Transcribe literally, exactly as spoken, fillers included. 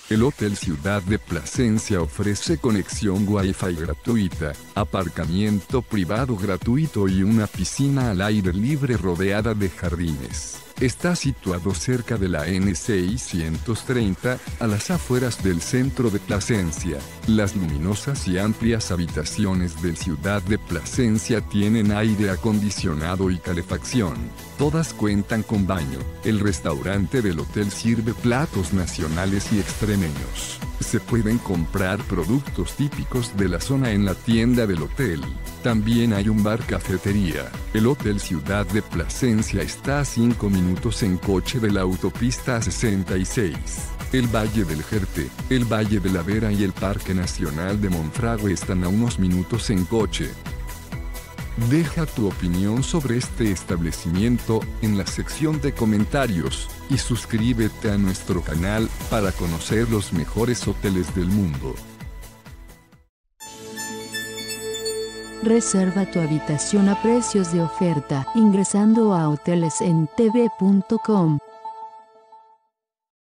El Hotel Ciudad de Plasencia ofrece conexión Wi-Fi gratuita, aparcamiento privado gratuito y una piscina al aire libre rodeada de jardines. Está situado cerca de la N seiscientos treinta, a las afueras del centro de Plasencia. Las luminosas y amplias habitaciones del Ciudad de Plasencia tienen aire acondicionado y calefacción. Todas cuentan con baño. El restaurante del hotel sirve platos nacionales y extremeños. Se pueden comprar productos típicos de la zona en la tienda del hotel. También hay un bar cafetería. El Hotel Ciudad de Plasencia está a cinco minutos en coche de la autopista sesenta y seis. El Valle del Jerte, el Valle de la Vera y el Parque Nacional de Monfragüe están a unos minutos en coche. Deja tu opinión sobre este establecimiento en la sección de comentarios y suscríbete a nuestro canal para conocer los mejores hoteles del mundo. Reserva tu habitación a precios de oferta ingresando a hoteles en t v punto com.